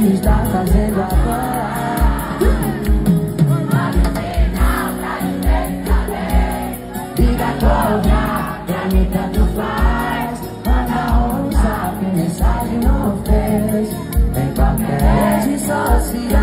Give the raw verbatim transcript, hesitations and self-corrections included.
que está fazendo agora? Liga pra olhar, pra mim tanto faz. Manda um zap, mensagem no Face, em qualquer rede social.